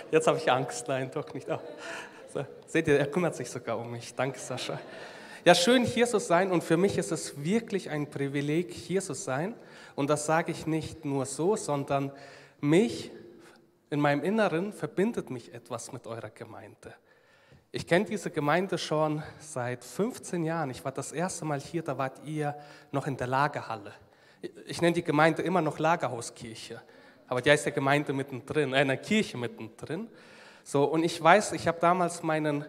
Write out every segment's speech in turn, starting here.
Jetzt habe ich Angst. Nein, doch nicht. Oh. So, seht ihr, er kümmert sich sogar um mich. Danke, Sascha. Ja, schön hier zu sein und für mich ist es wirklich ein Privileg, hier zu sein. Und das sage ich nicht nur so, sondern mich in meinem Inneren verbindet mich etwas mit eurer Gemeinde. Ich kenne diese Gemeinde schon seit 15 Jahren. Ich war das erste Mal hier, da wart ihr noch in der Lagerhalle. Ich nenne die Gemeinde immer noch Lagerhauskirche, aber die heißt ja Gemeinde mittendrin, eine Kirche mittendrin. So, und ich weiß, ich habe damals meine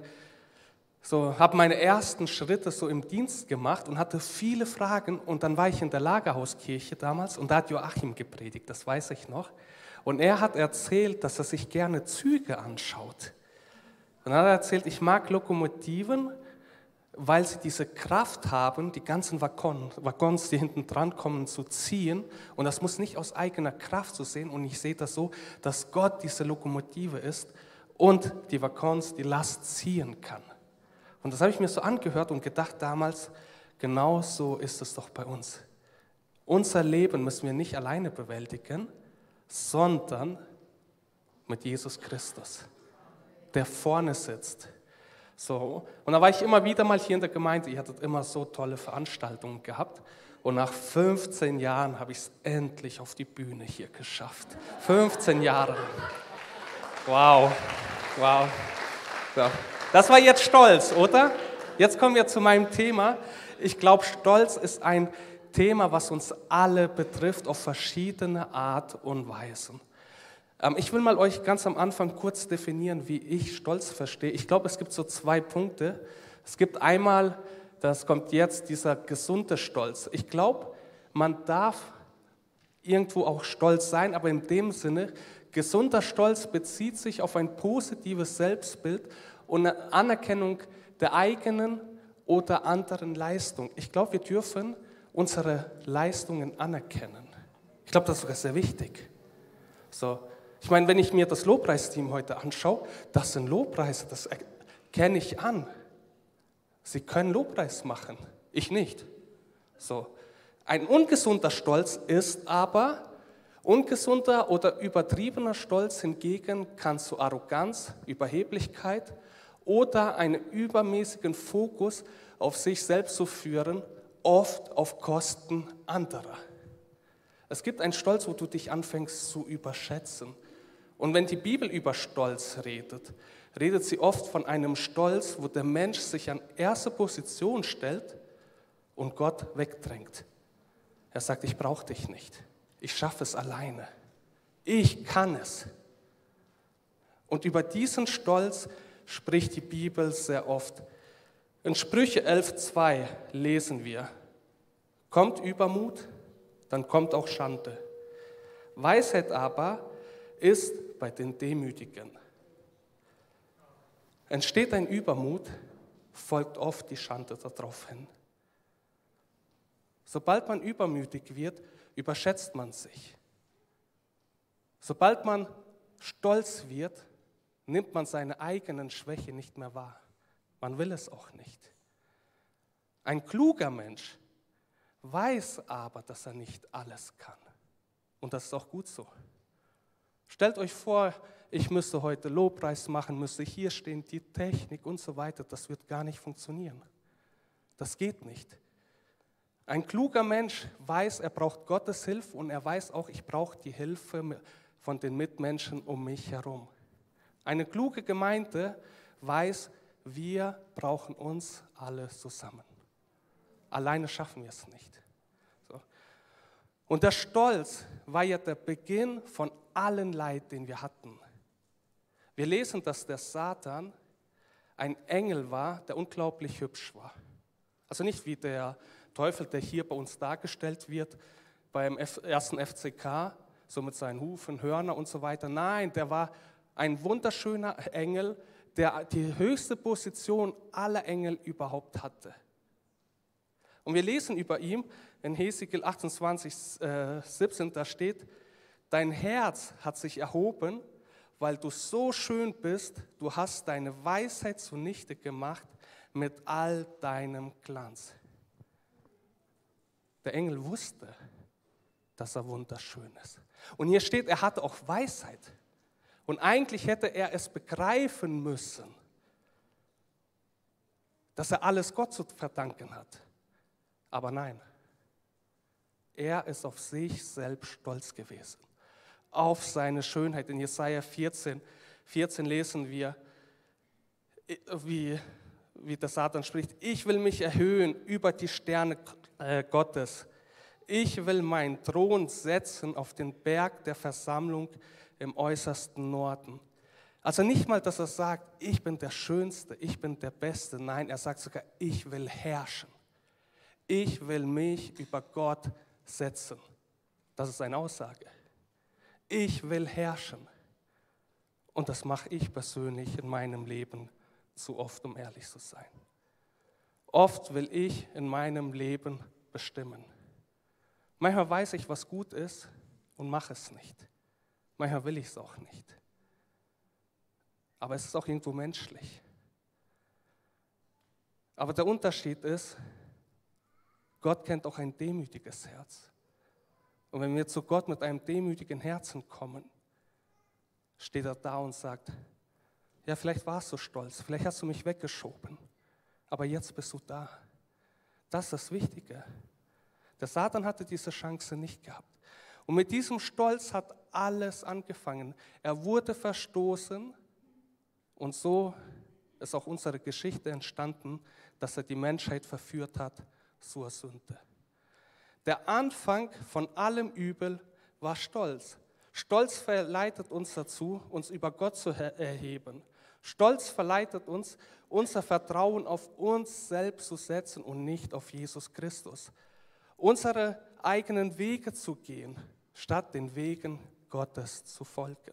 ersten Schritte so im Dienst gemacht und hatte viele Fragen. Und dann war ich in der Lagerhauskirche damals und da hat Joachim gepredigt, das weiß ich noch. Und er hat erzählt, dass er sich gerne Züge anschaut. Und dann hat er erzählt, ich mag Lokomotiven, weil sie diese Kraft haben, die ganzen Waggons, die hinten dran kommen, zu ziehen. Und das muss nicht aus eigener Kraft so sehen. Und ich sehe das so, dass Gott diese Lokomotive ist und die Waggons, die Last ziehen kann. Und das habe ich mir so angehört und gedacht damals, genau so ist es doch bei uns. Unser Leben müssen wir nicht alleine bewältigen, sondern mit Jesus Christus, der vorne sitzt. So. Und da war ich immer wieder mal hier in der Gemeinde, ihr hattet immer so tolle Veranstaltungen gehabt. Und nach 15 Jahren habe ich es endlich auf die Bühne hier geschafft. 15 Jahre. Wow, wow. So. Das war jetzt Stolz, oder? Jetzt kommen wir zu meinem Thema. Ich glaube, Stolz ist ein Thema, was uns alle betrifft, auf verschiedene Art und Weisen. Ich will mal euch ganz am Anfang kurz definieren, wie ich Stolz verstehe. Ich glaube, es gibt so 2 Punkte. Es gibt einmal, das kommt jetzt, dieser gesunde Stolz. Ich glaube, man darf irgendwo auch stolz sein, aber in dem Sinne, gesunder Stolz bezieht sich auf ein positives Selbstbild und eine Anerkennung der eigenen oder anderen Leistung. Ich glaube, wir dürfen unsere Leistungen anerkennen. Ich glaube, das ist sehr wichtig. So. Ich meine, wenn ich mir das Lobpreisteam heute anschaue, das sind Lobpreise, das erkenne ich an. Sie können Lobpreis machen, ich nicht. So. Ein ungesunder Stolz ist aber, ungesunder oder übertriebener Stolz hingegen kann zu Arroganz, Überheblichkeit oder einen übermäßigen Fokus auf sich selbst zu führen, oft auf Kosten anderer. Es gibt einen Stolz, wo du dich anfängst zu überschätzen. Und wenn die Bibel über Stolz redet, redet sie oft von einem Stolz, wo der Mensch sich an erste Position stellt und Gott wegdrängt. Er sagt, ich brauche dich nicht, ich schaffe es alleine, ich kann es. Und über diesen Stolz spricht die Bibel sehr oft. In Sprüche 11,2 lesen wir, kommt Übermut, dann kommt auch Schande. Weisheit aber ist bei den Demütigen. Entsteht ein Übermut, folgt oft die Schande darauf hin. Sobald man übermütig wird, überschätzt man sich. Sobald man stolz wird, nimmt man seine eigenen Schwächen nicht mehr wahr. Man will es auch nicht. Ein kluger Mensch weiß aber, dass er nicht alles kann. Und das ist auch gut so. Stellt euch vor, ich müsste heute Lobpreis machen, müsste hier stehen, die Technik und so weiter. Das wird gar nicht funktionieren. Das geht nicht. Ein kluger Mensch weiß, er braucht Gottes Hilfe und er weiß auch, ich brauche die Hilfe von den Mitmenschen um mich herum. Eine kluge Gemeinde weiß, wir brauchen uns alle zusammen. Alleine schaffen wir es nicht. So. Und der Stolz war ja der Beginn von allen Leid, den wir hatten. Wir lesen, dass der Satan ein Engel war, der unglaublich hübsch war. Also nicht wie der Teufel, der hier bei uns dargestellt wird, beim ersten FCK, so mit seinen Hufen, Hörner und so weiter. Nein, der war ein wunderschöner Engel, der die höchste Position aller Engel überhaupt hatte. Und wir lesen über ihn in Hesekiel 28, 17, da steht, dein Herz hat sich erhoben, weil du so schön bist, du hast deine Weisheit zunichte gemacht mit all deinem Glanz. Der Engel wusste, dass er wunderschön ist. Und hier steht, er hatte auch Weisheit. Und eigentlich hätte er es begreifen müssen, dass er alles Gott zu verdanken hat. Aber nein, er ist auf sich selbst stolz gewesen, auf seine Schönheit. In Jesaja 14 lesen wir, wie der Satan spricht: Ich will mich erhöhen über die Sterne Gottes. Ich will meinen Thron setzen auf den Berg der Versammlung im äußersten Norden. Also nicht mal, dass er sagt, ich bin der Schönste, ich bin der Beste. Nein, er sagt sogar, ich will herrschen. Ich will mich über Gott setzen. Das ist eine Aussage. Ich will herrschen. Und das mache ich persönlich in meinem Leben zu oft, um ehrlich zu sein. Oft will ich in meinem Leben bestimmen. Manchmal weiß ich, was gut ist und mache es nicht. Manchmal will ich es auch nicht. Aber es ist auch irgendwo menschlich. Aber der Unterschied ist, Gott kennt auch ein demütiges Herz. Und wenn wir zu Gott mit einem demütigen Herzen kommen, steht er da und sagt, ja, vielleicht warst du stolz, vielleicht hast du mich weggeschoben, aber jetzt bist du da. Das ist das Wichtige. Der Satan hatte diese Chance nicht gehabt. Und mit diesem Stolz hat alles angefangen. Er wurde verstoßen und so ist auch unsere Geschichte entstanden, dass er die Menschheit verführt hat zur Sünde. Der Anfang von allem Übel war Stolz. Stolz verleitet uns dazu, uns über Gott zu erheben. Stolz verleitet uns, unser Vertrauen auf uns selbst zu setzen und nicht auf Jesus Christus. Unsere eigenen Wege zu gehen, statt den Wegen Gottes zu folgen.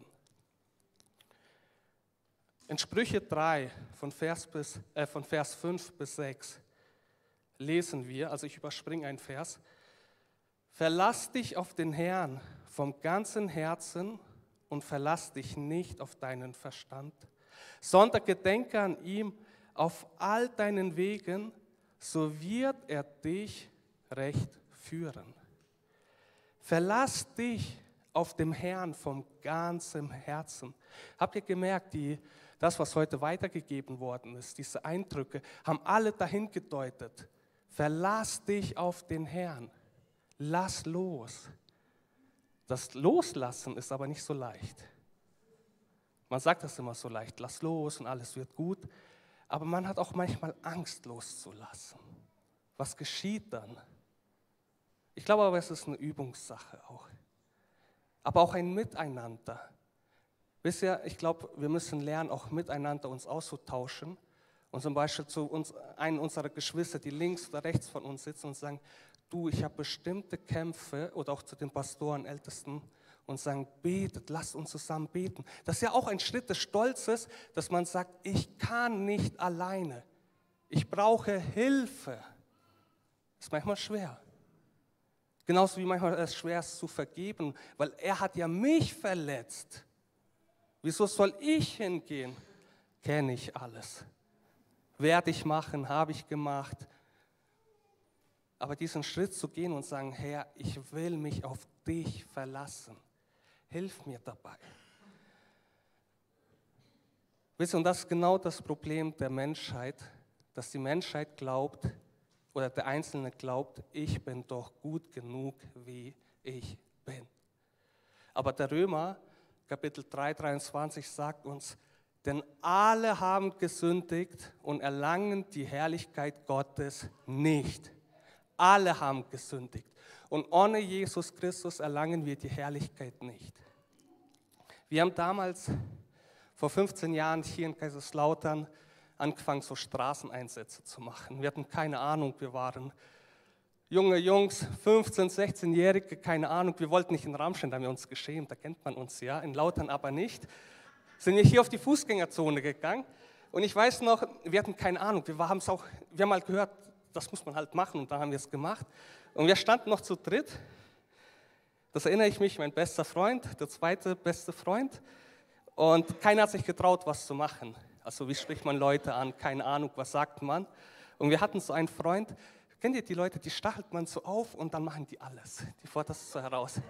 In Sprüche 3, von Vers 5 bis 6, lesen wir, also ich überspringe einen Vers: Verlass dich auf den Herrn vom ganzen Herzen und verlass dich nicht auf deinen Verstand, sondern gedenke an ihm auf all deinen Wegen, so wird er dich recht führen. Verlass dich auf den Herrn vom ganzen Herzen. Habt ihr gemerkt, das, was heute weitergegeben worden ist, diese Eindrücke, haben alle dahin gedeutet. Verlass dich auf den Herrn. Lass los. Das Loslassen ist aber nicht so leicht. Man sagt das immer so leicht, lass los und alles wird gut. Aber man hat auch manchmal Angst loszulassen. Was geschieht dann? Ich glaube aber, es ist eine Übungssache auch. Aber auch ein Miteinander. Wisst ihr, ich glaube, wir müssen lernen, auch miteinander uns auszutauschen. Und zum Beispiel zu einem unserer Geschwister, die links oder rechts von uns sitzen und sagen, du, ich habe bestimmte Kämpfe, oder auch zu den Pastoren, Ältesten, und sagen, betet, lasst uns zusammen beten. Das ist ja auch ein Schritt des Stolzes, dass man sagt, ich kann nicht alleine. Ich brauche Hilfe. Das ist manchmal schwer. Genauso wie manchmal es schwer ist zu vergeben, weil er hat ja mich verletzt. Wieso soll ich hingehen? Kenne ich alles. Werde ich machen, habe ich gemacht. Aber diesen Schritt zu gehen und sagen, Herr, ich will mich auf dich verlassen. Hilf mir dabei. Wisst ihr, und das ist genau das Problem der Menschheit, dass die Menschheit glaubt, oder der Einzelne glaubt, ich bin doch gut genug, wie ich bin. Aber der Römer, Kapitel 3, 23 sagt uns, denn alle haben gesündigt und erlangen die Herrlichkeit Gottes nicht. Alle haben gesündigt. Und ohne Jesus Christus erlangen wir die Herrlichkeit nicht. Wir haben damals, vor 15 Jahren hier in Kaiserslautern, angefangen, so Straßeneinsätze zu machen. Wir hatten keine Ahnung, wir waren junge Jungs, 15-, 16-Jährige, keine Ahnung. Wir wollten nicht in Ramstein, da haben wir uns geschämt, da kennt man uns ja, in Lautern aber nicht. Sind wir hier auf die Fußgängerzone gegangen und ich weiß noch, wir hatten keine Ahnung, wir haben mal gehört, das muss man halt machen und da haben wir es gemacht. Und wir standen noch zu dritt, das erinnere ich mich, mein bester Freund, der zweite beste Freund, und keiner hat sich getraut, was zu machen. Also wie spricht man Leute an, keine Ahnung, was sagt man. Und wir hatten so einen Freund, kennt ihr die Leute, die stachelt man so auf und dann machen die alles, die fordert das so heraus.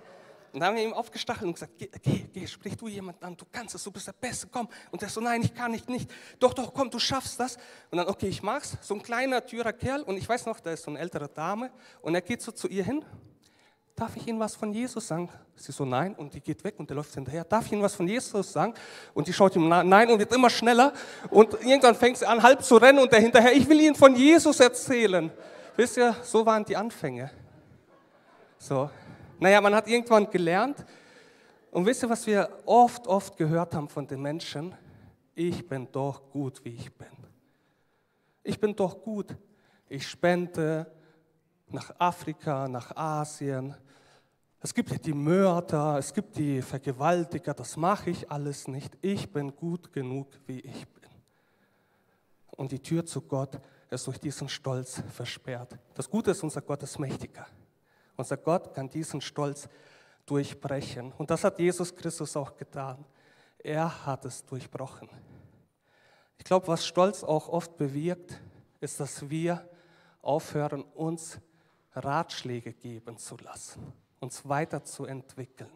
Und dann haben wir ihm aufgestachelt und gesagt, geh, sprich du jemanden an, du kannst es, du bist der Beste, komm. Und er so, nein, ich kann nicht. Doch, komm, du schaffst das. Und dann, okay, ich mach's. So ein kleiner, dürrer Kerl und ich weiß noch, da ist so eine ältere Dame und er geht so zu ihr hin. Darf ich Ihnen was von Jesus sagen? Sie so, nein, und die geht weg und der läuft hinterher. Darf ich Ihnen was von Jesus sagen? Und die schaut ihm nein und wird immer schneller. Und irgendwann fängt sie an, halb zu rennen und der hinterher, ich will Ihnen von Jesus erzählen. Wisst ihr, so waren die Anfänge. So. Naja, man hat irgendwann gelernt. Und wisst ihr, was wir oft gehört haben von den Menschen? Ich bin doch gut, wie ich bin. Ich bin doch gut. Ich spende nach Afrika, nach Asien. Es gibt ja die Mörder, es gibt die Vergewaltiger, das mache ich alles nicht. Ich bin gut genug, wie ich bin. Und die Tür zu Gott ist durch diesen Stolz versperrt. Das Gute ist, unser Gott ist mächtiger. Unser Gott kann diesen Stolz durchbrechen. Und das hat Jesus Christus auch getan. Er hat es durchbrochen. Ich glaube, was Stolz auch oft bewirkt, ist, dass wir aufhören, uns Ratschläge geben zu lassen, uns weiterzuentwickeln.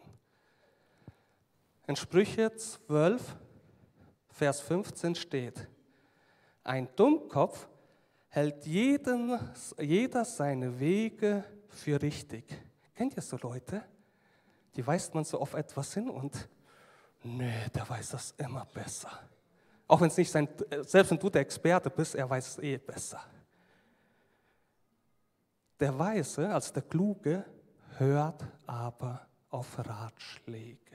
In Sprüche 12, Vers 15 steht, ein Dummkopf hält jeder seine Wege für richtig. Kennt ihr so Leute? Die weist man so auf etwas hin und nee, der weiß das immer besser. Auch wenn es nicht selbst wenn du der Experte bist, er weiß es eh besser. Der Weise, also der Kluge, hört aber auf Ratschläge.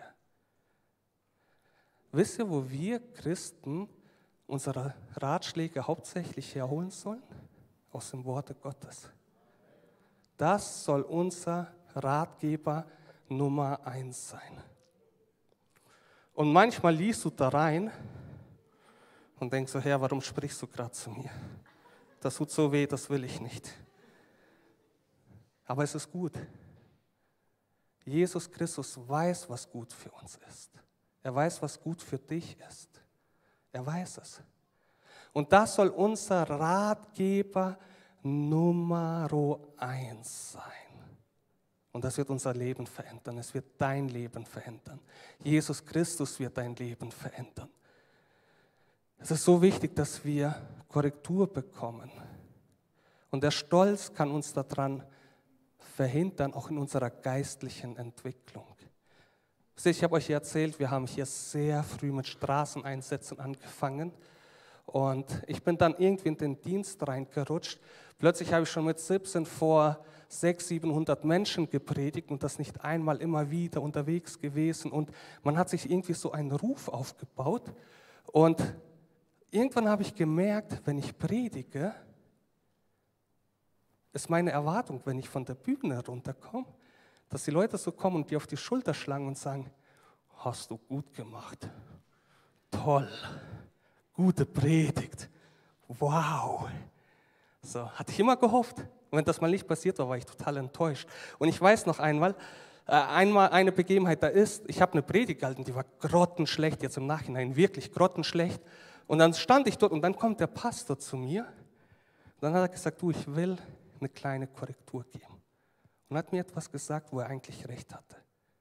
Wisst ihr, wo wir Christen unsere Ratschläge hauptsächlich herholen sollen? Aus dem Worte Gottes. Das soll unser Ratgeber Nummer 1 sein. Und manchmal liest du da rein und denkst so, Herr, warum sprichst du gerade zu mir? Das tut so weh, das will ich nicht. Aber es ist gut. Jesus Christus weiß, was gut für uns ist. Er weiß, was gut für dich ist. Er weiß es. Und das soll unser Ratgeber Nummer 1 sein. Und das wird unser Leben verändern. Es wird dein Leben verändern. Jesus Christus wird dein Leben verändern. Es ist so wichtig, dass wir Korrektur bekommen. Und der Stolz kann uns daran verhindern, auch in unserer geistlichen Entwicklung. Ich habe euch erzählt, wir haben hier sehr früh mit Straßeneinsätzen angefangen und ich bin dann irgendwie in den Dienst reingerutscht. Plötzlich habe ich schon mit 17 vor 600-700 Menschen gepredigt und das nicht einmal, immer wieder unterwegs gewesen und man hat sich irgendwie so einen Ruf aufgebaut und irgendwann habe ich gemerkt, wenn ich predige, ist meine Erwartung, wenn ich von der Bühne runterkomme, dass die Leute so kommen und dir auf die Schulter schlagen und sagen, hast du gut gemacht, toll, gute Predigt, wow. So, hatte ich immer gehofft. Und wenn das mal nicht passiert war, war ich total enttäuscht. Und ich weiß noch einmal eine Begebenheit ich habe eine Predigt gehalten, die war grottenschlecht, jetzt im Nachhinein wirklich grottenschlecht. Und dann stand ich dort und dann kommt der Pastor zu mir. Und dann hat er gesagt, du, ich will eine kleine Korrektur geben. Und hat mir etwas gesagt, wo er eigentlich recht hatte.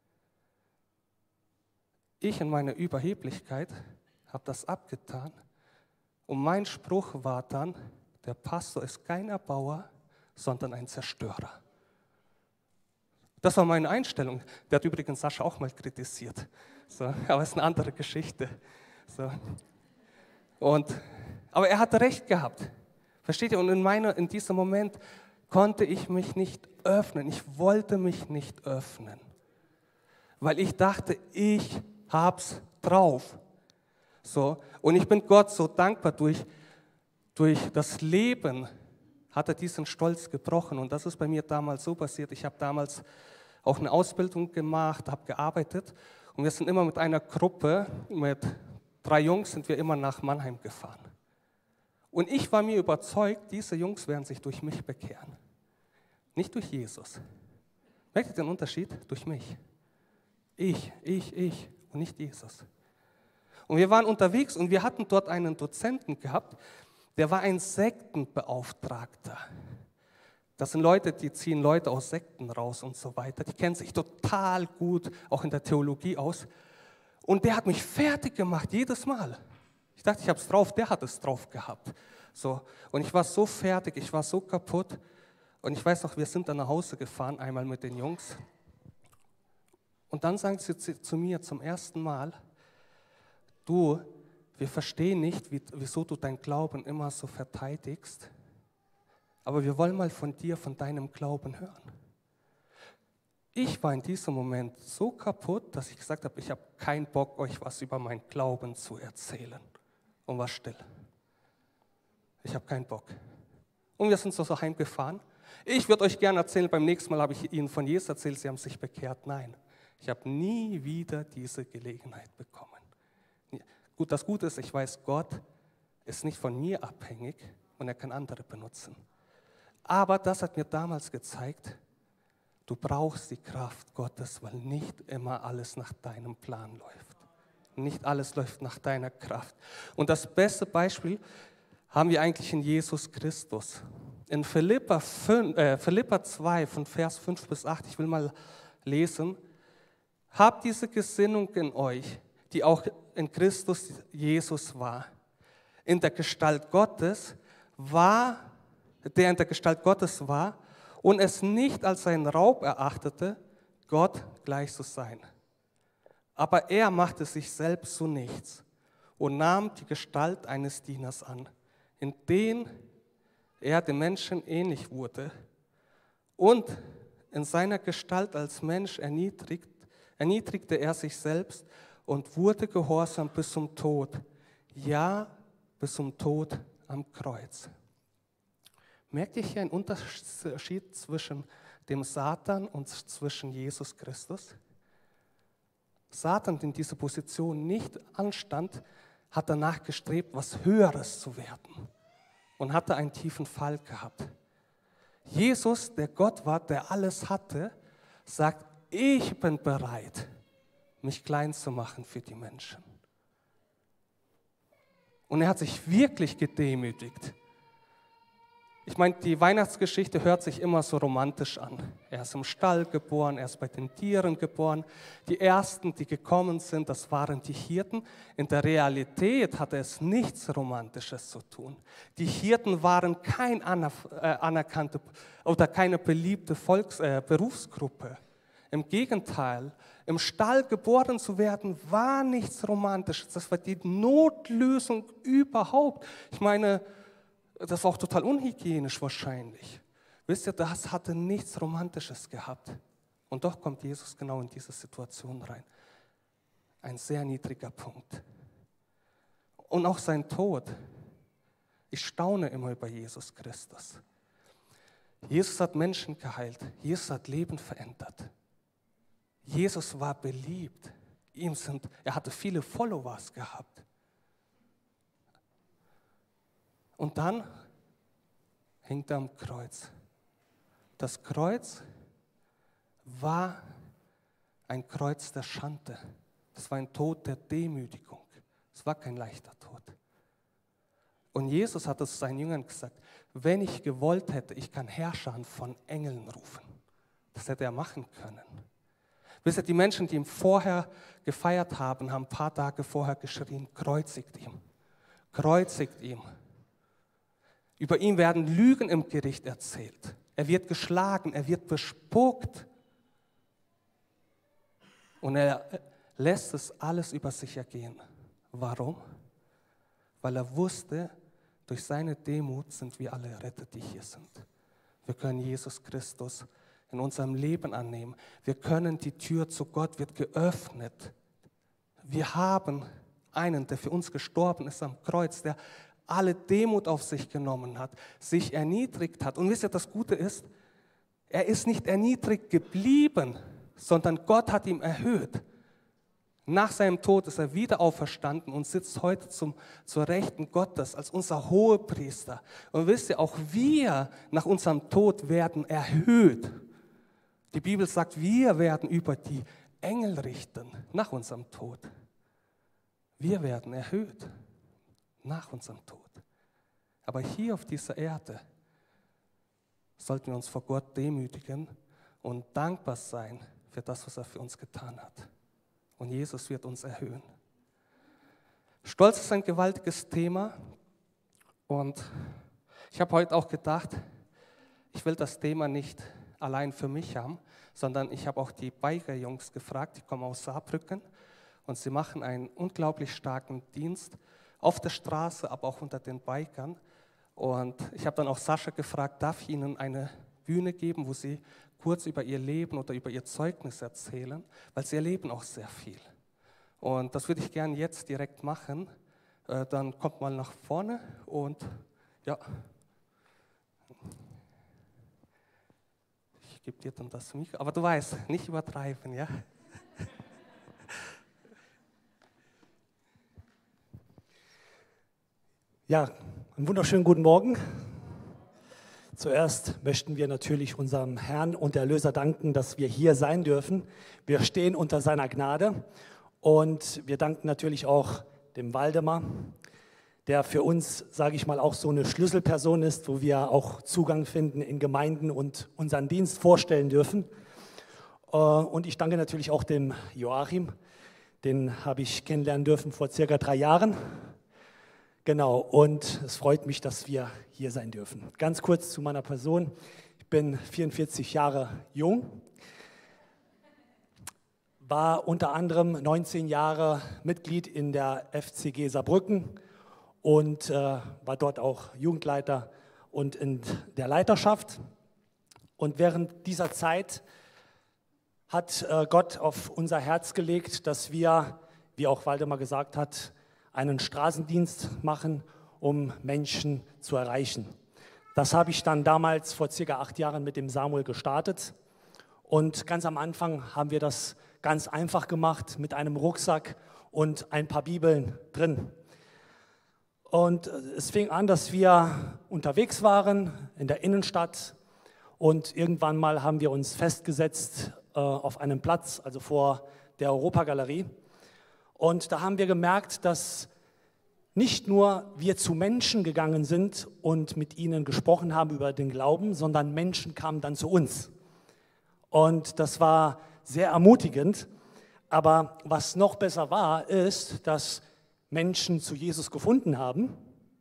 Ich in meiner Überheblichkeit habe das abgetan und mein Spruch war dann, der Pastor ist kein Erbauer, sondern ein Zerstörer. Das war meine Einstellung. Der hat übrigens Sascha auch mal kritisiert. So, aber es ist eine andere Geschichte. So. Aber er hatte recht gehabt. Versteht ihr? Und in diesem Moment konnte ich mich nicht öffnen. Ich wollte mich nicht öffnen. Weil ich dachte, ich hab's drauf. So. Und ich bin Gott so dankbar, durch das Leben hat er diesen Stolz gebrochen. Und das ist bei mir damals so passiert. Ich habe damals auch eine Ausbildung gemacht, habe gearbeitet. Und wir sind immer mit einer Gruppe, mit 3 Jungs, sind wir immer nach Mannheim gefahren. Und ich war mir überzeugt, diese Jungs werden sich durch mich bekehren. Nicht durch Jesus. Merkt ihr den Unterschied? Durch mich. Ich und nicht Jesus. Und wir waren unterwegs und wir hatten dort einen Dozenten gehabt, der war ein Sektenbeauftragter. Das sind Leute, die ziehen Leute aus Sekten raus und so weiter. Die kennen sich total gut, auch in der Theologie aus. Und der hat mich fertig gemacht, jedes Mal. Ich dachte, ich habe es drauf, der hat es drauf gehabt. So. Und ich war so fertig, ich war so kaputt. Und ich weiß noch, wir sind dann nach Hause gefahren, einmal mit den Jungs. Und dann sagen sie zu mir zum ersten Mal, du, wir verstehen nicht, wieso du deinen Glauben immer so verteidigst, aber wir wollen mal von dir, von deinem Glauben hören. Ich war in diesem Moment so kaputt, dass ich gesagt habe, ich habe keinen Bock, euch was über meinen Glauben zu erzählen. Und war still. Ich habe keinen Bock. Und wir sind so heimgefahren. Ich würde euch gerne erzählen, beim nächsten Mal habe ich Ihnen von Jesus erzählt, Sie haben sich bekehrt. Nein, ich habe nie wieder diese Gelegenheit bekommen. Gut, das Gute ist, ich weiß, Gott ist nicht von mir abhängig und er kann andere benutzen. Aber das hat mir damals gezeigt, du brauchst die Kraft Gottes, weil nicht immer alles nach deinem Plan läuft. Nicht alles läuft nach deiner Kraft. Und das beste Beispiel haben wir eigentlich in Jesus Christus. In Philipper 2, von Vers 5 bis 8, ich will mal lesen, habt diese Gesinnung in euch, die auch in Christus Jesus war. Der in der Gestalt Gottes war und es nicht als einen Raub erachtete, Gott gleich zu sein. Aber er machte sich selbst zu nichts und nahm die Gestalt eines Dieners an, indem er den Menschen ähnlich wurde und in seiner Gestalt als Mensch erniedrigte er sich selbst und wurde gehorsam bis zum Tod, ja, bis zum Tod am Kreuz. Merkt ihr hier einen Unterschied zwischen dem Satan und zwischen Jesus Christus? Satan, der in dieser Position nicht anstand, hat danach gestrebt, was Höheres zu werden und hatte einen tiefen Fall gehabt. Jesus, der Gott war, der alles hatte, sagt, ich bin bereit, mich klein zu machen für die Menschen. Und er hat sich wirklich gedemütigt. Ich meine, die Weihnachtsgeschichte hört sich immer so romantisch an. Er ist im Stall geboren, er ist bei den Tieren geboren. Die Ersten, die gekommen sind, das waren die Hirten. In der Realität hatte es nichts Romantisches zu tun. Die Hirten waren keine anerkannte oder keine beliebte Berufsgruppe. Im Gegenteil, im Stall geboren zu werden, war nichts Romantisches. Das war die Notlösung überhaupt. Ich meine, das war auch total unhygienisch wahrscheinlich. Wisst ihr, das hatte nichts Romantisches gehabt. Und doch kommt Jesus genau in diese Situation rein. Ein sehr niedriger Punkt. Und auch sein Tod. Ich staune immer über Jesus Christus. Jesus hat Menschen geheilt. Jesus hat Leben verändert. Jesus war beliebt. Er hatte viele Followers gehabt. Und dann hängt er am Kreuz. Das Kreuz war ein Kreuz der Schande. Das war ein Tod der Demütigung. Es war kein leichter Tod. Und Jesus hat es seinen Jüngern gesagt, wenn ich gewollt hätte, ich kann Herrscher von Engeln rufen. Das hätte er machen können. Wisst ihr, die Menschen, die ihn vorher gefeiert haben, haben ein paar Tage vorher geschrien, kreuzigt ihn, kreuzigt ihn. Über ihn werden Lügen im Gericht erzählt. Er wird geschlagen, er wird bespuckt. Und er lässt es alles über sich ergehen. Warum? Weil er wusste, durch seine Demut sind wir alle errettet, die hier sind. Wir können Jesus Christus in unserem Leben annehmen. Wir können, die Tür zu Gott wird geöffnet. Wir haben einen, der für uns gestorben ist am Kreuz, der alle Demut auf sich genommen hat, sich erniedrigt hat. Und wisst ihr, das Gute ist, er ist nicht erniedrigt geblieben, sondern Gott hat ihn erhöht. Nach seinem Tod ist er wieder auferstanden und sitzt heute zur Rechten Gottes als unser Hohepriester. Und wisst ihr, auch wir nach unserem Tod werden erhöht. Die Bibel sagt, wir werden über die Engel richten nach unserem Tod. Wir werden erhöht nach unserem Tod. Aber hier auf dieser Erde sollten wir uns vor Gott demütigen und dankbar sein für das, was er für uns getan hat. Und Jesus wird uns erhöhen. Stolz ist ein gewaltiges Thema und ich habe heute auch gedacht, ich will das Thema nicht allein für mich haben, sondern ich habe auch die Biker-Jungs gefragt, die kommen aus Saarbrücken und sie machen einen unglaublich starken Dienst auf der Straße, aber auch unter den Bikern. Und ich habe dann auch Sascha gefragt, darf ich ihnen eine Bühne geben, wo sie kurz über ihr Leben oder über ihr Zeugnis erzählen, weil sie erleben auch sehr viel. Und das würde ich gerne jetzt direkt machen. Dann kommt mal nach vorne und ja. Ich gebe dir dann das Mikro, aber du weißt, nicht übertreiben, ja? Ja, einen wunderschönen guten Morgen. Zuerst möchten wir natürlich unserem Herrn und Erlöser danken, dass wir hier sein dürfen. Wir stehen unter seiner Gnade und wir danken natürlich auch dem Waldemar, der für uns, sage ich mal, auch so eine Schlüsselperson ist, wo wir auch Zugang finden in Gemeinden und unseren Dienst vorstellen dürfen. Und ich danke natürlich auch dem Joachim, den habe ich kennenlernen dürfen vor circa 3 Jahren. Genau, und es freut mich, dass wir hier sein dürfen. Ganz kurz zu meiner Person. Ich bin 44 Jahre jung, war unter anderem 19 Jahre Mitglied in der FCG Saarbrücken und war dort auch Jugendleiter und in der Leiterschaft. Und während dieser Zeit hat Gott auf unser Herz gelegt, dass wir, wie auch Waldemar gesagt hat, einen Straßendienst machen, um Menschen zu erreichen. Das habe ich dann damals vor circa 8 Jahren mit dem Samuel gestartet. Und ganz am Anfang haben wir das ganz einfach gemacht mit einem Rucksack und ein paar Bibeln drin. Und es fing an, dass wir unterwegs waren in der Innenstadt und irgendwann mal haben wir uns festgesetzt auf einem Platz, also vor der Europagalerie. Und da haben wir gemerkt, dass nicht nur wir zu Menschen gegangen sind und mit ihnen gesprochen haben über den Glauben, sondern Menschen kamen dann zu uns. Und das war sehr ermutigend. Aber was noch besser war, ist, dass Menschen zu Jesus gefunden haben.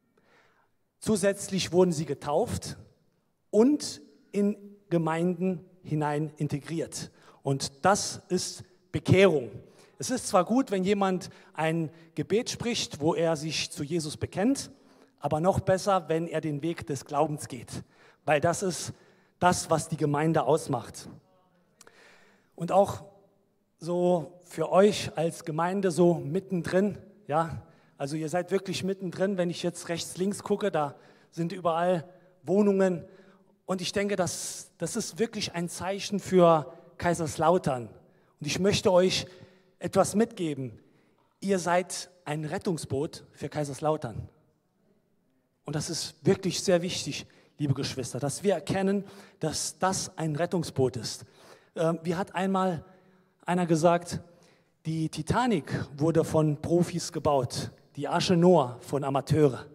Zusätzlich wurden sie getauft und in Gemeinden hinein integriert. Und das ist Bekehrung. Es ist zwar gut, wenn jemand ein Gebet spricht, wo er sich zu Jesus bekennt, aber noch besser, wenn er den Weg des Glaubens geht, weil das ist das, was die Gemeinde ausmacht. Und auch so für euch als Gemeinde so mittendrin, ja, also ihr seid wirklich mittendrin, wenn ich jetzt rechts, links gucke, da sind überall Wohnungen und ich denke, das ist wirklich ein Zeichen für Kaiserslautern. Und ich möchte euch etwas mitgeben. Ihr seid ein Rettungsboot für Kaiserslautern. Und das ist wirklich sehr wichtig, liebe Geschwister, dass wir erkennen, dass das ein Rettungsboot ist. Wie hat einmal einer gesagt, die Titanic wurde von Profis gebaut, die Arche Noah von Amateure.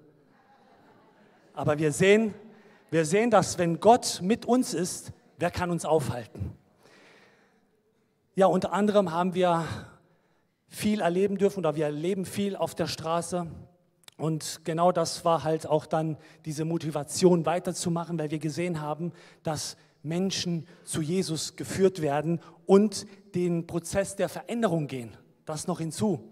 Aber wir sehen, dass wenn Gott mit uns ist, wer kann uns aufhalten? Ja, unter anderem haben wir viel erleben dürfen oder wir erleben viel auf der Straße. Und genau das war halt auch dann diese Motivation weiterzumachen, weil wir gesehen haben, dass Menschen zu Jesus geführt werden und den Prozess der Veränderung gehen. Das noch hinzu.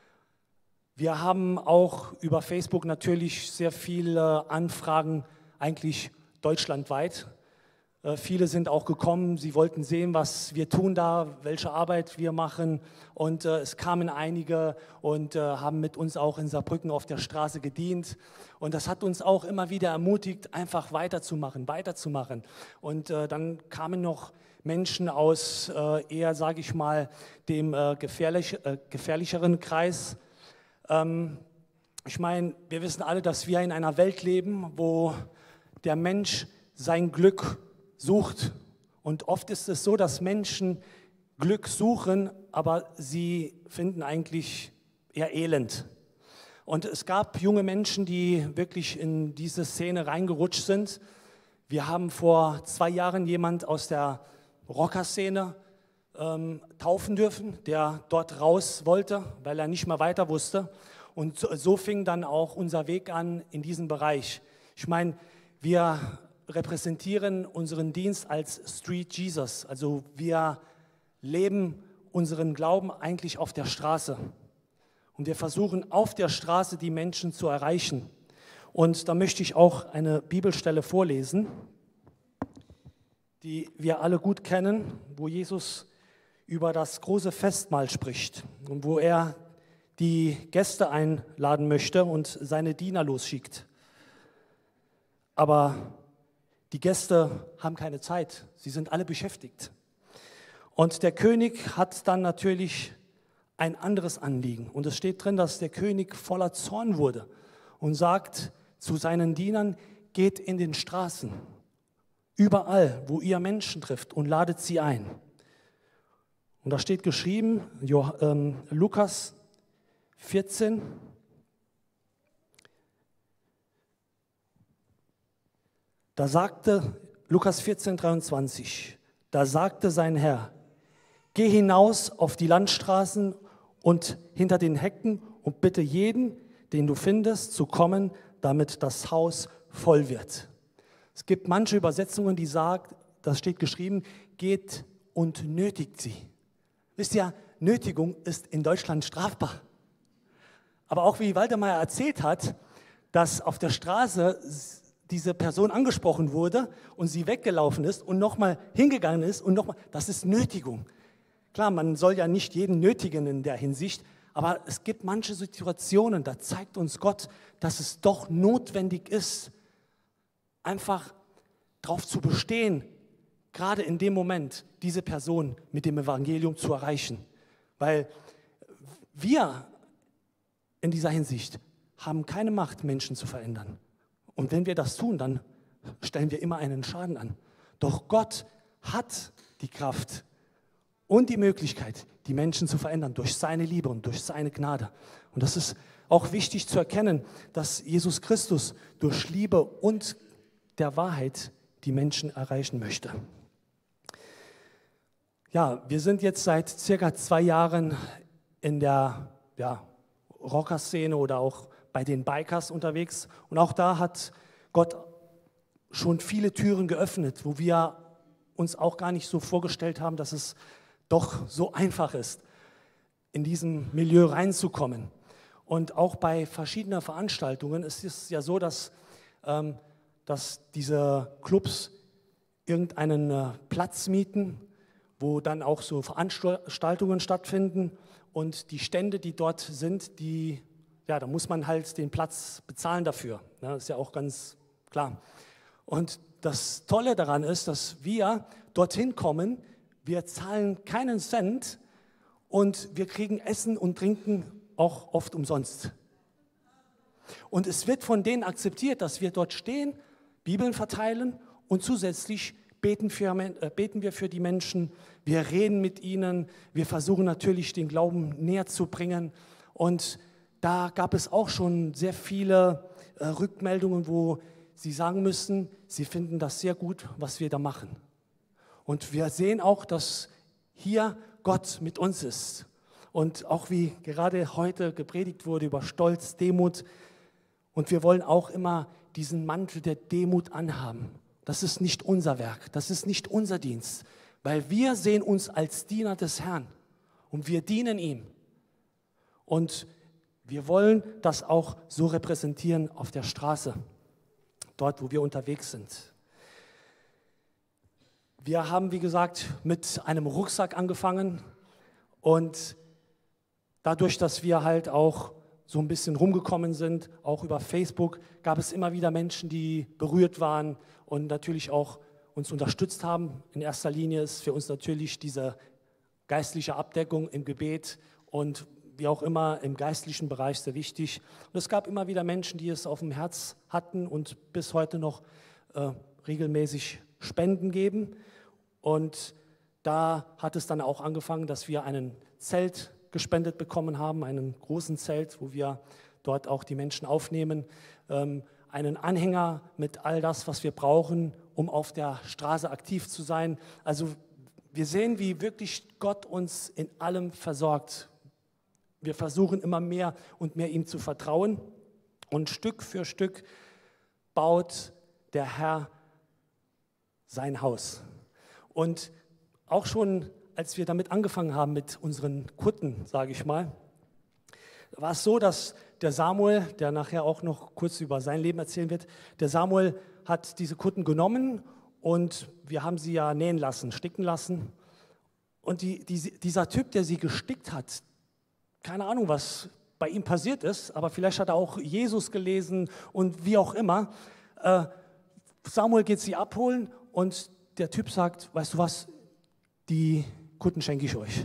Wir haben auch über Facebook natürlich sehr viele Anfragen, eigentlich deutschlandweit. Viele sind auch gekommen, sie wollten sehen, was wir tun da, welche Arbeit wir machen. Und es kamen einige und haben mit uns auch in Saarbrücken auf der Straße gedient. Und das hat uns auch immer wieder ermutigt, einfach weiterzumachen. Und dann kamen noch Menschen aus eher, sage ich mal, dem gefährlicheren Kreis. Ich meine, wir wissen alle, dass wir in einer Welt leben, wo der Mensch sein Glück sucht. Und oft ist es so, dass Menschen Glück suchen, aber sie finden eigentlich eher Elend. Und es gab junge Menschen, die wirklich in diese Szene reingerutscht sind. Wir haben vor 2 Jahren jemand aus der Rockerszene taufen dürfen, der dort raus wollte, weil er nicht mehr weiter wusste. Und so fing dann auch unser Weg an in diesem Bereich. Ich meine, wir repräsentieren unseren Dienst als Street Jesus. Also wir leben unseren Glauben eigentlich auf der Straße. Und wir versuchen auf der Straße die Menschen zu erreichen. Und da möchte ich auch eine Bibelstelle vorlesen, die wir alle gut kennen, wo Jesus über das große Festmahl spricht und wo er die Gäste einladen möchte und seine Diener losschickt. Aber die Gäste haben keine Zeit, sie sind alle beschäftigt. Und der König hat dann natürlich ein anderes Anliegen. Und es steht drin, dass der König voller Zorn wurde und sagt zu seinen Dienern, geht in den Straßen, überall, wo ihr Menschen trifft und ladet sie ein. Und da steht geschrieben, Lukas 14, da sagte, Lukas 14, 23, da sagte sein Herr, geh hinaus auf die Landstraßen und hinter den Hecken und bitte jeden, den du findest, zu kommen, damit das Haus voll wird. Es gibt manche Übersetzungen, die sagen, das steht geschrieben, geht und nötigt sie. Wisst ihr, Nötigung ist in Deutschland strafbar. Aber auch wie Waldemar erzählt hat, dass auf der Straße diese Person angesprochen wurde und sie weggelaufen ist und nochmal hingegangen ist und nochmal, das ist Nötigung. Klar, man soll ja nicht jeden nötigen in der Hinsicht, aber es gibt manche Situationen, da zeigt uns Gott, dass es doch notwendig ist, einfach darauf zu bestehen, gerade in dem Moment diese Person mit dem Evangelium zu erreichen. Weil wir in dieser Hinsicht haben keine Macht, Menschen zu verändern. Und wenn wir das tun, dann stellen wir immer einen Schaden an. Doch Gott hat die Kraft und die Möglichkeit, die Menschen zu verändern durch seine Liebe und durch seine Gnade. Und das ist auch wichtig zu erkennen, dass Jesus Christus durch Liebe und der Wahrheit die Menschen erreichen möchte. Ja, wir sind jetzt seit circa 2 Jahren in der Rocker-Szene oder auch bei den Bikers unterwegs. Und auch da hat Gott schon viele Türen geöffnet, wo wir uns auch gar nicht so vorgestellt haben, dass es doch so einfach ist, in diesem Milieu reinzukommen. Und auch bei verschiedenen Veranstaltungen ist es ja so, dass diese Clubs irgendeinen Platz mieten, wo dann auch so Veranstaltungen stattfinden und die Stände, die dort sind, da muss man halt den Platz bezahlen dafür. Ja, das ist ja auch ganz klar. Und das Tolle daran ist, dass wir dorthin kommen, wir zahlen keinen Cent und wir kriegen Essen und Trinken auch oft umsonst. Und es wird von denen akzeptiert, dass wir dort stehen, Bibeln verteilen und zusätzlich beten wir für die Menschen, wir reden mit ihnen, wir versuchen natürlich den Glauben näher zu bringen. Und da gab es auch schon sehr viele Rückmeldungen, wo sie sagen müssen, sie finden das sehr gut, was wir da machen. Und wir sehen auch, dass hier Gott mit uns ist. Und auch wie gerade heute gepredigt wurde über Stolz, Demut. Und wir wollen auch immer diesen Mantel der Demut anhaben. Das ist nicht unser Werk, das ist nicht unser Dienst, weil wir sehen uns als Diener des Herrn und wir dienen ihm. Und wir wollen das auch so repräsentieren auf der Straße, dort, wo wir unterwegs sind. Wir haben, wie gesagt, mit einem Rucksack angefangen und dadurch, dass wir halt auch so ein bisschen rumgekommen sind, auch über Facebook, gab es immer wieder Menschen, die berührt waren und natürlich auch uns unterstützt haben. In erster Linie ist für uns natürlich diese geistliche Abdeckung im Gebet und wie auch immer im geistlichen Bereich sehr wichtig. Und es gab immer wieder Menschen, die es auf dem Herz hatten und bis heute noch regelmäßig Spenden geben. Und da hat es dann auch angefangen, dass wir einen Zelt gespendet bekommen haben, einen großen Zelt, wo wir dort auch die Menschen aufnehmen. einen Anhänger mit all das, was wir brauchen, um auf der Straße aktiv zu sein. Also wir sehen, wie wirklich Gott uns in allem versorgt. Wir versuchen immer mehr und mehr ihm zu vertrauen. Und Stück für Stück baut der Herr sein Haus. Und auch schon, als wir damit angefangen haben mit unseren Kutten, sage ich mal, war es so, dass der Samuel, der nachher auch noch kurz über sein Leben erzählen wird, der Samuel hat diese Kutten genommen und wir haben sie ja nähen lassen, sticken lassen. Und dieser Typ, der sie gestickt hat, keine Ahnung, was bei ihm passiert ist, aber vielleicht hat er auch Jesus gelesen und wie auch immer. Samuel geht sie abholen und der Typ sagt, weißt du was, die Kutten schenke ich euch.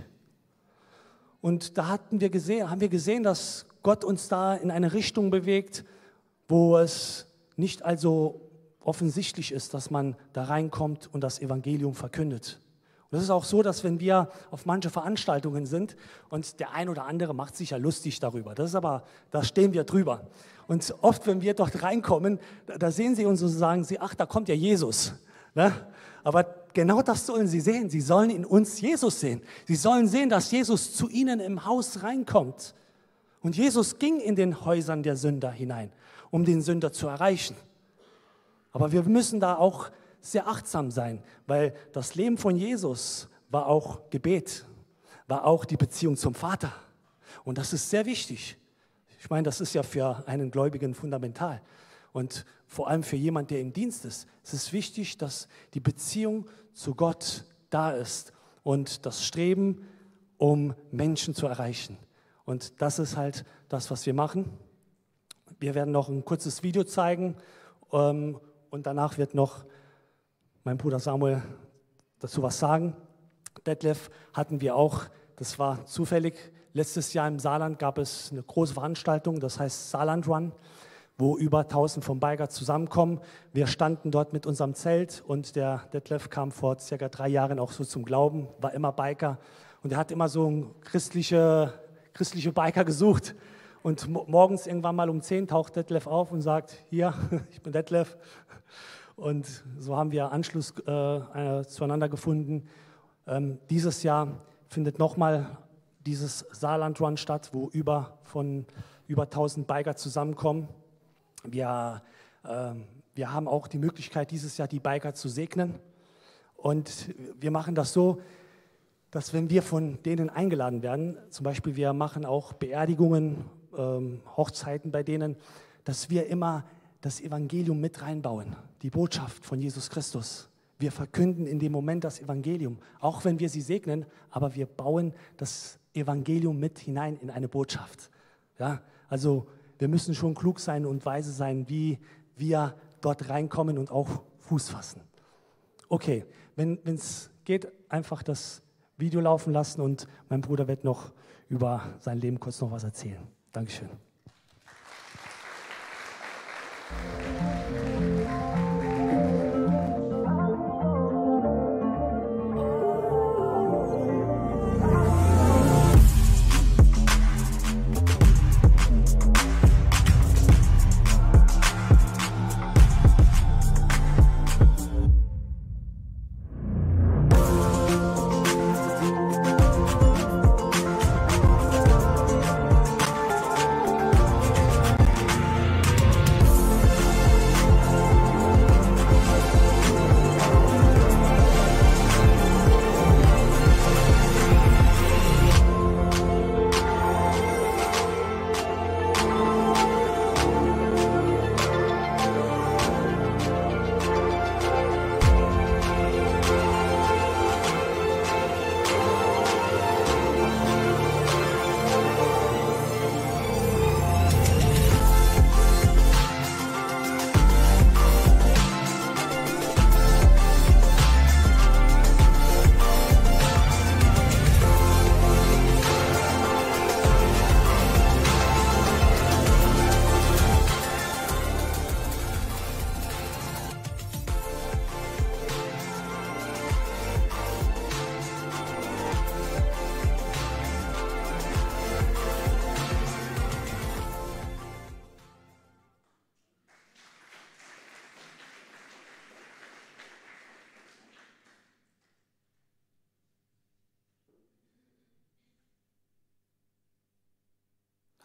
Und da haben wir gesehen, dass Gott uns da in eine Richtung bewegt, wo es nicht also offensichtlich ist, dass man da reinkommt und das Evangelium verkündet. Und es ist auch so, dass wenn wir auf manche Veranstaltungen sind und der ein oder andere macht sich ja lustig darüber, da stehen wir drüber. Und oft, wenn wir dort reinkommen, da sehen sie uns und sagen sie, ach, da kommt ja Jesus. Ne? Aber genau das sollen sie sehen. Sie sollen in uns Jesus sehen. Sie sollen sehen, dass Jesus zu ihnen im Haus reinkommt. Und Jesus ging in den Häusern der Sünder hinein, um den Sünder zu erreichen. Aber wir müssen da auch sehr achtsam sein, weil das Leben von Jesus war auch Gebet, war auch die Beziehung zum Vater. Und das ist sehr wichtig. Ich meine, das ist ja für einen Gläubigen fundamental. Und vor allem für jemanden, der im Dienst ist. Es ist wichtig, dass die Beziehung zu Gott da ist und das Streben, um Menschen zu erreichen. Und das ist halt das, was wir machen. Wir werden noch ein kurzes Video zeigen und danach wird noch mein Bruder Samuel dazu was sagen. Detlef hatten wir auch, das war zufällig, letztes Jahr im Saarland gab es eine große Veranstaltung, das heißt Saarland Run, wo über 1000 vom Biker zusammenkommen. Wir standen dort mit unserem Zelt und der Detlef kam vor circa 3 Jahren auch so zum Glauben, war immer Biker und er hat immer so christliche Biker gesucht. Und morgens irgendwann mal um 10 taucht Detlef auf und sagt, hier, ich bin Detlef. Und so haben wir Anschluss zueinander gefunden. Dieses Jahr findet nochmal dieses Saarland Run statt, wo über 1000 Biker zusammenkommen. Wir haben auch die Möglichkeit, dieses Jahr die Biker zu segnen. Und wir machen das so, dass wenn wir von denen eingeladen werden, zum Beispiel wir machen auch Beerdigungen, Hochzeiten bei denen, dass wir immer das Evangelium mit reinbauen, die Botschaft von Jesus Christus. Wir verkünden in dem Moment das Evangelium, auch wenn wir sie segnen, aber wir bauen das Evangelium mit hinein in eine Botschaft. Ja, also wir müssen schon klug sein und weise sein, wie wir dort reinkommen und auch Fuß fassen. Okay, wenn es geht, einfach das Video laufen lassen und mein Bruder wird noch über sein Leben kurz noch was erzählen. Dankeschön.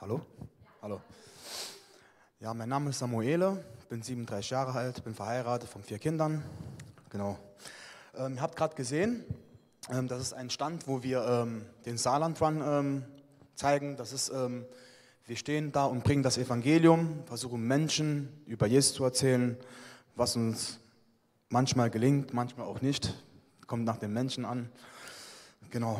Hallo? Hallo. Ja, mein Name ist Samuele, bin 37 Jahre alt, bin verheiratet von 4 Kindern. Genau. Ihr habt gerade gesehen, das ist ein Stand, wo wir den Saarland Run zeigen. Das ist, wir stehen da und bringen das Evangelium, versuchen Menschen über Jesus zu erzählen, was uns manchmal gelingt, manchmal auch nicht. Kommt nach den Menschen an. Genau.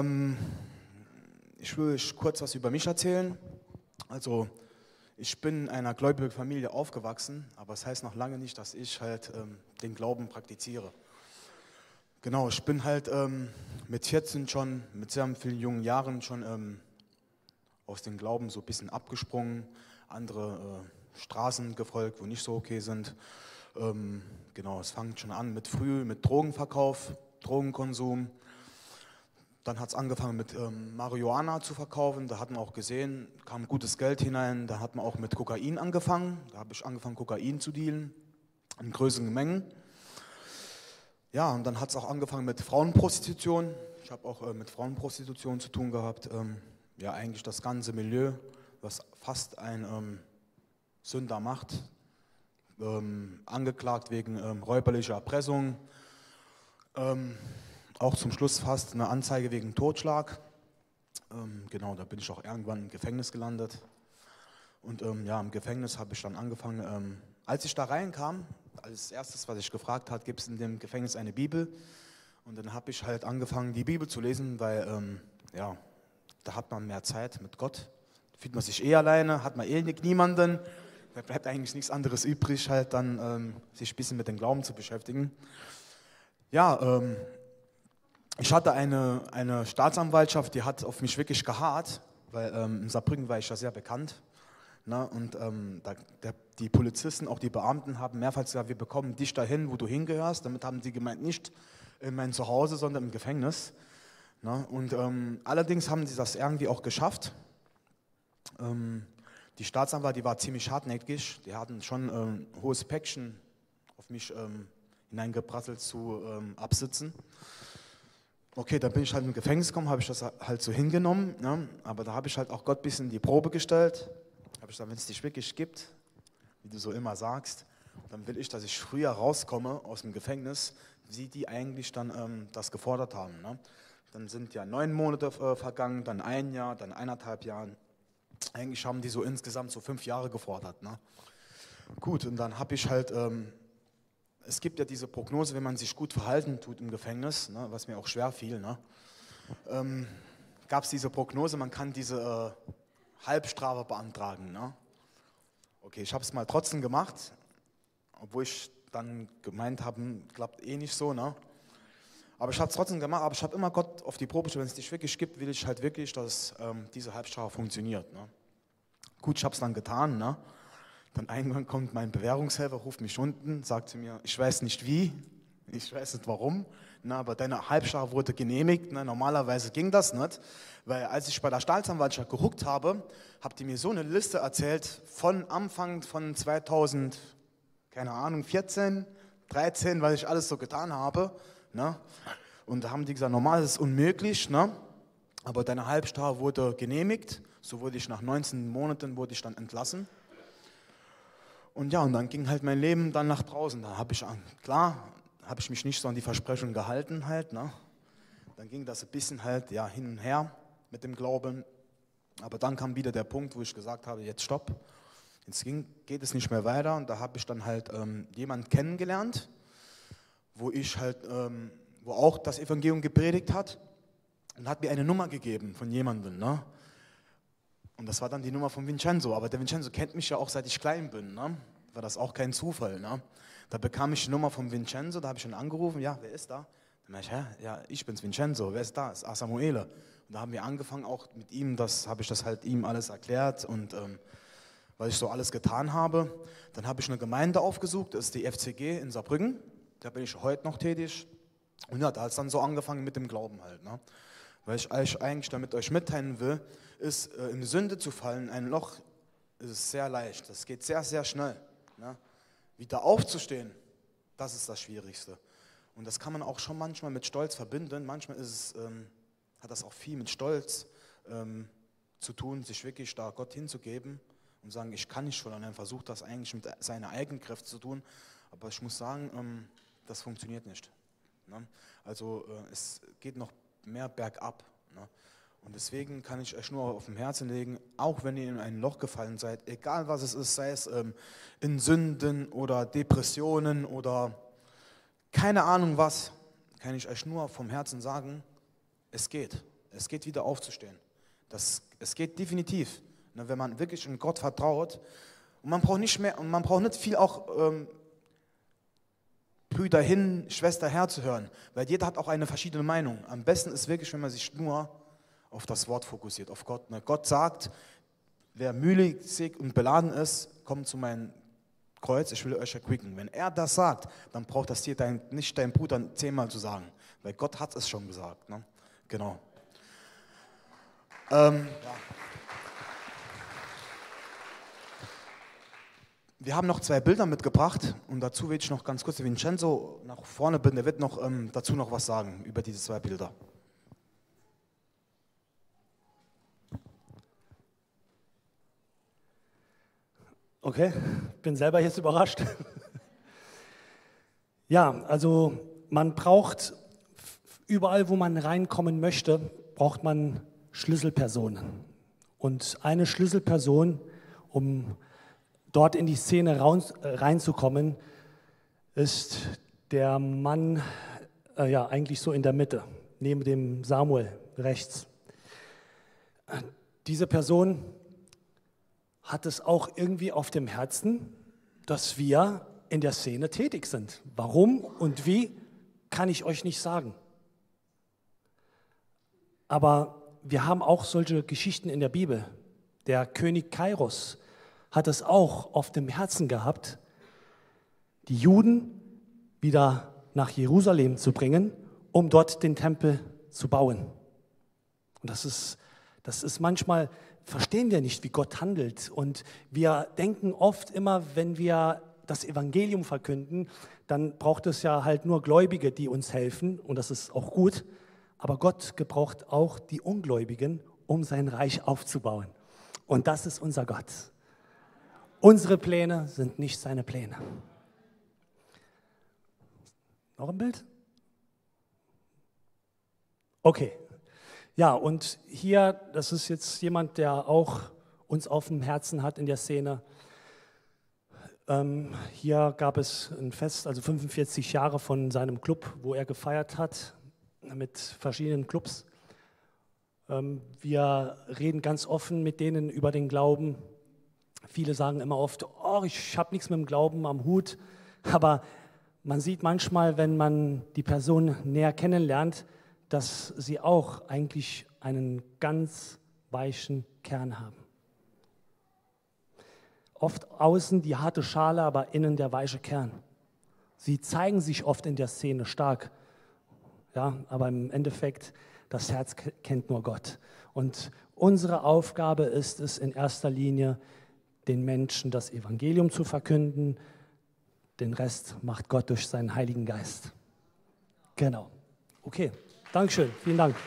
Ich will euch kurz was über mich erzählen. Also, ich bin in einer gläubigen Familie aufgewachsen, aber es heißt noch lange nicht, dass ich halt den Glauben praktiziere. Genau, ich bin halt mit 14 schon, mit sehr vielen jungen Jahren schon aus dem Glauben so ein bisschen abgesprungen, andere Straßen gefolgt, wo nicht so okay sind. Genau, es fängt schon an mit Drogenverkauf, Drogenkonsum. Dann hat es angefangen mit Marihuana zu verkaufen, da hat man auch gesehen, kam gutes Geld hinein. Da hat man auch mit Kokain angefangen, da habe ich angefangen Kokain zu dealen, in größeren Mengen. Ja, und dann hat es auch angefangen mit Frauenprostitution. Ich habe auch mit Frauenprostitution zu tun gehabt. Ja, eigentlich das ganze Milieu, was fast ein Sünder macht. Angeklagt wegen räuberlicher Erpressung. Auch zum Schluss fast eine Anzeige wegen Totschlag. Genau, da bin ich auch irgendwann im Gefängnis gelandet. Und ja, im Gefängnis habe ich dann angefangen, als ich da reinkam, als erstes, was ich gefragt habe, gibt es in dem Gefängnis eine Bibel? Und dann habe ich halt angefangen, die Bibel zu lesen, weil ja, da hat man mehr Zeit mit Gott. Fühlt man sich alleine, hat man niemanden. Da bleibt eigentlich nichts anderes übrig, halt dann sich ein bisschen mit dem Glauben zu beschäftigen. Ja, ich hatte eine Staatsanwaltschaft, die hat auf mich wirklich geharrt, weil in Saarbrücken war ich ja sehr bekannt. Ne? Und die Polizisten, auch die Beamten, haben mehrfach gesagt, wir bekommen dich dahin, wo du hingehörst. Damit haben sie gemeint, nicht in mein Zuhause, sondern im Gefängnis. Ne? Und allerdings haben sie das irgendwie auch geschafft. Die Staatsanwalt, die war ziemlich hartnäckig. Die hatten schon ein hohes Päckchen auf mich hineingeprasselt zu absitzen. Okay, dann bin ich halt im Gefängnis gekommen, habe ich das halt so hingenommen, ne? Aber da habe ich halt auch Gott ein bisschen die Probe gestellt. Habe ich gesagt, wenn es dich wirklich gibt, wie du so immer sagst, dann will ich, dass ich früher rauskomme aus dem Gefängnis, wie die eigentlich dann das gefordert haben. Ne? Dann sind ja 9 Monate vergangen, dann 1 Jahr, dann 1,5 Jahre. Eigentlich haben die so insgesamt so 5 Jahre gefordert. Ne? Gut, und dann habe ich halt... es gibt ja diese Prognose, wenn man sich gut verhalten tut im Gefängnis, ne, was mir auch schwer fiel, ne, gab es diese Prognose, man kann diese Halbstrafe beantragen. Ne. Okay, ich habe es mal trotzdem gemacht, obwohl ich dann gemeint habe, klappt eh nicht so. Ne. Aber ich habe es trotzdem gemacht, aber ich habe immer Gott auf die Probe gestellt, wenn es dich wirklich gibt, will ich halt wirklich, dass diese Halbstrafe funktioniert. Ne. Gut, ich habe es dann getan. Ne. Dann irgendwann kommt mein Bewährungshelfer, ruft mich unten, sagt zu mir, ich weiß nicht wie, ich weiß nicht warum, na, aber deine Halbstrafe wurde genehmigt. Na, normalerweise ging das nicht, weil als ich bei der Staatsanwaltschaft geguckt habe, habt ihr mir so eine Liste erzählt von Anfang von 2000, keine Ahnung, 14, 13, was ich alles so getan habe. Na, und da haben die gesagt, normal ist es unmöglich, na, aber deine Halbstrafe wurde genehmigt. So wurde ich nach 19 Monaten wurde ich dann entlassen. Und ja, und dann ging halt mein Leben dann nach draußen. Da habe ich, klar, habe ich mich nicht so an die Versprechungen gehalten halt. Ne? Dann ging das ein bisschen halt ja, hin und her mit dem Glauben. Aber dann kam wieder der Punkt, wo ich gesagt habe, jetzt stopp. Jetzt geht es nicht mehr weiter. Und da habe ich dann halt jemanden kennengelernt, wo ich halt, wo auch das Evangelium gepredigt hat. Und hat mir eine Nummer gegeben von jemandem. Ne? Und das war dann die Nummer von Vincenzo. Aber der Vincenzo kennt mich ja auch, seit ich klein bin. Ne? War das auch kein Zufall. Ne? Da bekam ich die Nummer von Vincenzo, da habe ich ihn angerufen. Ja, wer ist da? Dann meinte ich, ja, ich bin's, Vincenzo. Wer ist da? Das ist Samuele. Und da haben wir angefangen, auch mit ihm, habe ich das halt ihm alles erklärt und was ich so alles getan habe. Dann habe ich eine Gemeinde aufgesucht, das ist die FCG in Saarbrücken. Da bin ich heute noch tätig. Und ja, da hat es dann so angefangen mit dem Glauben halt. Ne? Weil ich euch eigentlich damit euch mitteilen will, ist, in Sünde zu fallen, ein Loch, ist es sehr leicht. Das geht sehr, sehr schnell. Ne? Wieder aufzustehen, das ist das Schwierigste. Und das kann man auch schon manchmal mit Stolz verbinden. Manchmal ist es, hat das auch viel mit Stolz zu tun, sich wirklich da Gott hinzugeben und sagen, ich kann nicht schon, und dann versucht das eigentlich mit seiner eigenen Kraft zu tun. Aber ich muss sagen, das funktioniert nicht. Ne? Also es geht noch mehr bergab. Ne? Und deswegen kann ich euch nur auf dem Herzen legen, auch wenn ihr in ein Loch gefallen seid, egal was es ist, sei es in Sünden oder Depressionen oder keine Ahnung was, kann ich euch nur vom Herzen sagen, es geht. Es geht wieder aufzustehen. Es geht definitiv, ne, wenn man wirklich in Gott vertraut. Und man braucht nicht mehr, und man braucht nicht viel auch Brüder hin, Schwester her zu hören, weil jeder hat auch eine verschiedene Meinung. Am besten ist wirklich, wenn man sich nur auf das Wort fokussiert, auf Gott. Ne? Gott sagt, wer mühselig und beladen ist, kommt zu meinem Kreuz, ich will euch erquicken. Wenn er das sagt, dann braucht das dir nicht dein Bruder 10-mal zu sagen, weil Gott hat es schon gesagt. Ne? Genau. Ja. Wir haben noch 2 Bilder mitgebracht und dazu will ich noch ganz kurz, Vincenzo nach vorne bitten, der wird noch dazu noch was sagen über diese 2 Bilder. Okay, bin selber jetzt überrascht. Ja, also man braucht, überall wo man reinkommen möchte, braucht man Schlüsselpersonen. Und eine Schlüsselperson, um dort in die Szene reinzukommen, ist der Mann, ja eigentlich so in der Mitte, neben dem Samuel rechts. Diese Person hat es auch irgendwie auf dem Herzen, dass wir in der Szene tätig sind. Warum und wie, kann ich euch nicht sagen. Aber wir haben auch solche Geschichten in der Bibel. Der König Kairos hat es auch auf dem Herzen gehabt, die Juden wieder nach Jerusalem zu bringen, um dort den Tempel zu bauen. Und das ist manchmal, verstehen wir nicht, wie Gott handelt. Und wir denken oft immer, wenn wir das Evangelium verkünden, dann braucht es ja halt nur Gläubige, die uns helfen. Und das ist auch gut. Aber Gott gebraucht auch die Ungläubigen, um sein Reich aufzubauen. Und das ist unser Gott. Unsere Pläne sind nicht seine Pläne. Noch ein Bild? Okay. Ja, und hier, das ist jetzt jemand, der auch uns auf dem Herzen hat in der Szene. Hier gab es ein Fest, also 45 Jahre von seinem Club, wo er gefeiert hat, mit verschiedenen Clubs. Wir reden ganz offen mit denen über den Glauben. Viele sagen immer oft, oh, ich habe nichts mit dem Glauben am Hut. Aber man sieht manchmal, wenn man die Person näher kennenlernt, dass sie auch eigentlich einen ganz weichen Kern haben. Oft außen die harte Schale, aber innen der weiche Kern. Sie zeigen sich oft in der Szene stark, ja, aber im Endeffekt, das Herz kennt nur Gott. Und unsere Aufgabe ist es in erster Linie, den Menschen das Evangelium zu verkünden. Den Rest macht Gott durch seinen Heiligen Geist. Genau. Okay, Dankeschön, vielen Dank.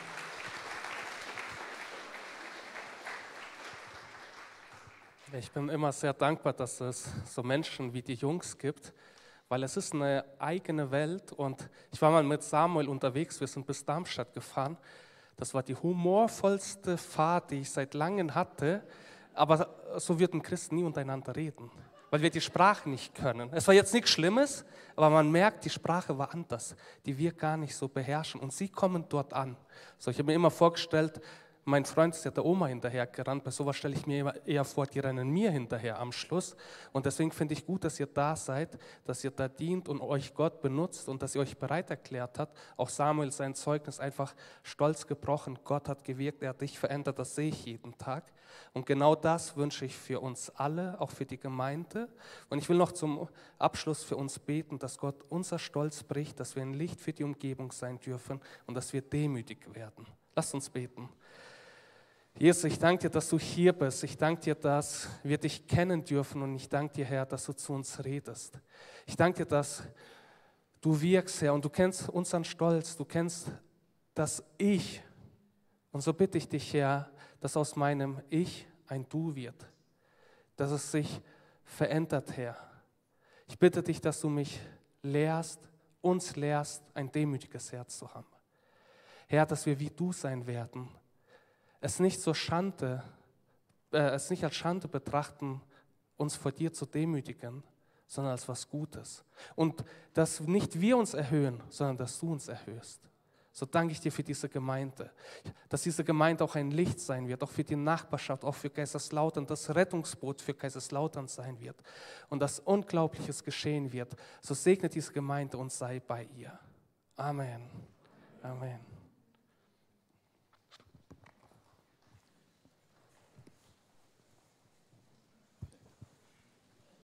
Ich bin immer sehr dankbar, dass es so Menschen wie die Jungs gibt, weil es ist eine eigene Welt. Und ich war mal mit Samuel unterwegs, wir sind bis Darmstadt gefahren. Das war die humorvollste Fahrt, die ich seit langem hatte. Aber so würden Christen nie untereinander reden, weil wir die Sprache nicht können. Es war jetzt nichts Schlimmes, aber man merkt, die Sprache war anders, die wir gar nicht so beherrschen. Und sie kommen dort an. So, ich habe mir immer vorgestellt, mein Freund ist ja der Oma hinterher gerannt, bei sowas stelle ich mir eher vor, die rennen mir hinterher am Schluss. Und deswegen finde ich gut, dass ihr da seid, dass ihr da dient und euch Gott benutzt und dass ihr euch bereit erklärt habt. Auch Samuel, sein Zeugnis, einfach stolz gebrochen. Gott hat gewirkt, er hat dich verändert, das sehe ich jeden Tag. Und genau das wünsche ich für uns alle, auch für die Gemeinde. Und ich will noch zum Abschluss für uns beten, dass Gott unser Stolz bricht, dass wir ein Licht für die Umgebung sein dürfen und dass wir demütig werden. Lasst uns beten. Jesus, ich danke dir, dass du hier bist. Ich danke dir, dass wir dich kennen dürfen und ich danke dir, Herr, dass du zu uns redest. Ich danke dir, dass du wirkst, Herr, und du kennst unseren Stolz, du kennst das Ich. Und so bitte ich dich, Herr, dass aus meinem Ich ein Du wird, dass es sich verändert, Herr. Ich bitte dich, dass du mich lehrst, uns lehrst, ein demütiges Herz zu haben. Herr, dass wir wie du sein werden, es nicht als Schande betrachten, uns vor dir zu demütigen, sondern als was Gutes. Und dass nicht wir uns erhöhen, sondern dass du uns erhöhst. So danke ich dir für diese Gemeinde, dass diese Gemeinde auch ein Licht sein wird, auch für die Nachbarschaft, auch für Kaiserslautern, das Rettungsboot für Kaiserslautern sein wird und dass Unglaubliches geschehen wird. So segne diese Gemeinde und sei bei ihr. Amen. Amen.